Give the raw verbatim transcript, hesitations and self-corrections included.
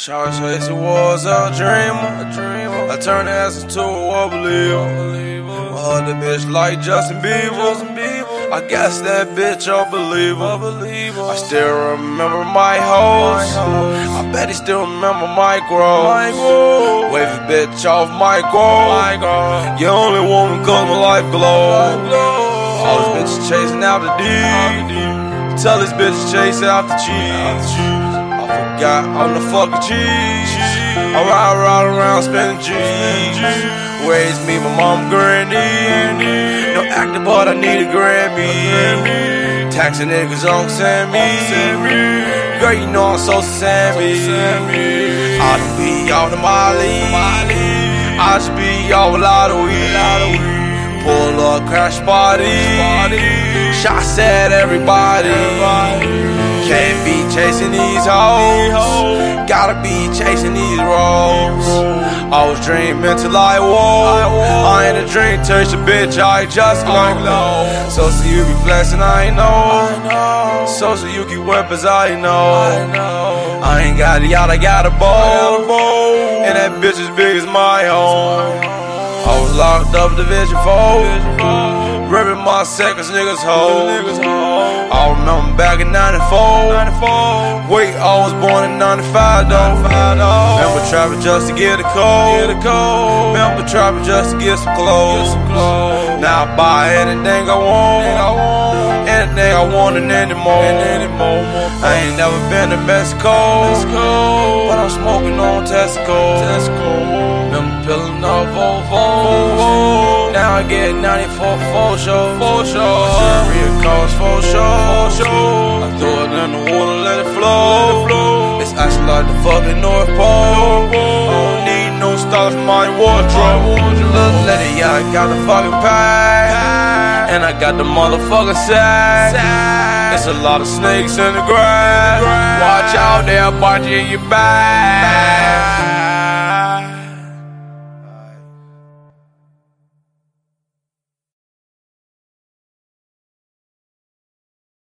Shawty says it was a dream. I turned the ass into a believer. My other bitch like Justin Bieber. I guess that bitch a believer. I still remember my hoes. I bet he still remember my grows. Wave a bitch off my grow. You only woman cause my life glow. All these bitches chasing after D. Tell these bitches chase after cheese. I forgot I'm the fucking cheese. I ride, ride around spending G's. Raised me, my mom granny. No actor, but I need a Grammy. Taxing niggas on Sammy. Girl, you know I'm so Sammy. I should be out of my league. I should be out with a lot of weed. Pull up, crash party. Shots at everybody. Can't be chasing these hoes. Gotta be chasing these rolls. I was dreaming till I woke. I ain't a dream, touch a bitch, I just like low. So so you be flexing, I know. So so you keep weapons, I know. I ain't got a yacht, I got a boat. And that bitch as big as my home. I was locked up Division four, ripping my seconds, niggas hold. I remember back in ninety-four. Wait, I was born in ninety-five though. Remember trapping just to get a cold. Remember trapping just to get some clothes. Now I buy anything I want, anything I want and anymore. I ain't never been to Mexico, but I'm smoking on Tesco. Remember peeling off Volvo. Now I get ninety-four for sure. Real cars for sure. I throw it in the water, let it flow. It's actually like the fucking North Pole. I don't need no stars in my wardrobe. Little lady, yeah, I got the fucking pack, and I got the motherfucking sack. There's a lot of snakes in the grass. Watch out, they'll bite you in your back.